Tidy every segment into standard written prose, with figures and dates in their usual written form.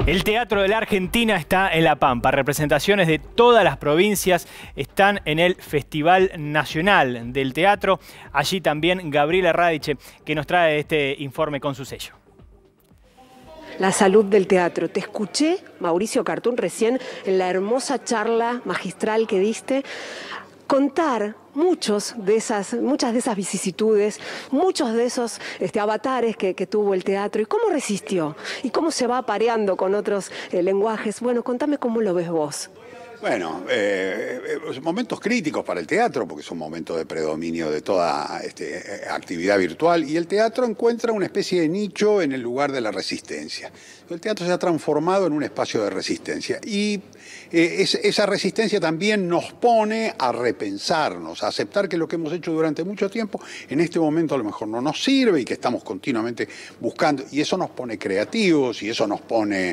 El Teatro de la Argentina está en La Pampa. Representaciones de todas las provincias están en el Festival Nacional del Teatro. Allí también Gabriela Radiche, que nos trae este informe con su sello. La salud del teatro. Te escuché, Mauricio Cartún, recién en la hermosa charla magistral que diste, contar muchas de esas vicisitudes, muchos de esos avatares que tuvo el teatro y cómo resistió y cómo se va apareando con otros lenguajes. Bueno, contame cómo lo ves vos. Bueno, momentos críticos para el teatro, porque son momentos de predominio de toda actividad virtual, y el teatro encuentra una especie de nicho en el lugar de la resistencia. El teatro se ha transformado en un espacio de resistencia, y esa resistencia también nos pone a repensarnos, a aceptar que lo que hemos hecho durante mucho tiempo, en este momento a lo mejor no nos sirve y que estamos continuamente buscando, y eso nos pone creativos, y eso nos pone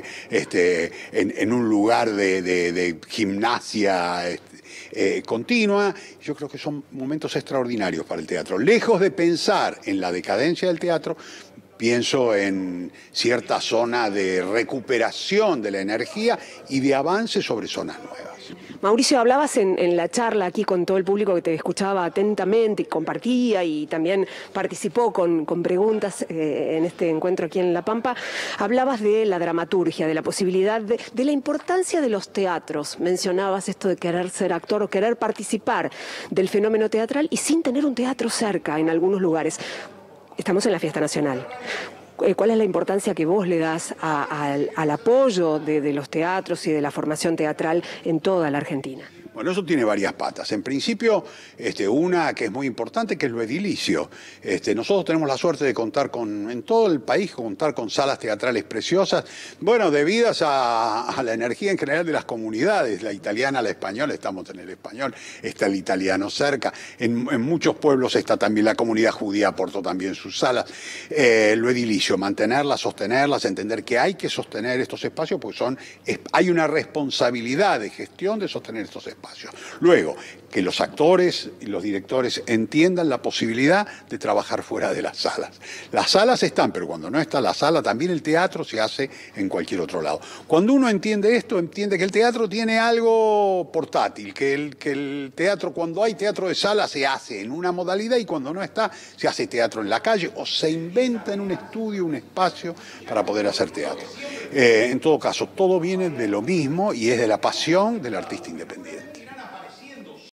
en un lugar de gimnasia continua. Yo creo que son momentos extraordinarios para el teatro. Lejos de pensar en la decadencia del teatro, pienso en cierta zona de recuperación de la energía y de avance sobre zonas nuevas. Mauricio, hablabas en la charla aquí con todo el público que te escuchaba atentamente y compartía y también participó con preguntas en este encuentro aquí en La Pampa. Hablabas de la dramaturgia, de la posibilidad, de la importancia de los teatros. Mencionabas esto de querer ser actor o querer participar del fenómeno teatral y sin tener un teatro cerca en algunos lugares. Estamos en la Fiesta Nacional. ¿Cuál es la importancia que vos le das al apoyo de los teatros y de la formación teatral en toda la Argentina? Bueno, eso tiene varias patas. En principio, una que es muy importante, que es lo edilicio. Nosotros tenemos la suerte de contar en todo el país, contar con salas teatrales preciosas, bueno, debidas a la energía en general de las comunidades, la italiana, la española, estamos en el español, está el italiano cerca, en muchos pueblos está también la comunidad judía, aportó también sus salas. Lo edilicio, mantenerlas, sostenerlas, entender que hay que sostener estos espacios, porque hay una responsabilidad de gestión de sostener estos espacios. Luego, que los actores y los directores entiendan la posibilidad de trabajar fuera de las salas. Las salas están, pero cuando no está la sala, también el teatro se hace en cualquier otro lado. Cuando uno entiende esto, entiende que el teatro tiene algo portátil, que el teatro, cuando hay teatro de sala, se hace en una modalidad y cuando no está, se hace teatro en la calle o se inventa en un estudio, un espacio para poder hacer teatro. En todo caso, todo viene de lo mismo y es de la pasión del artista independiente.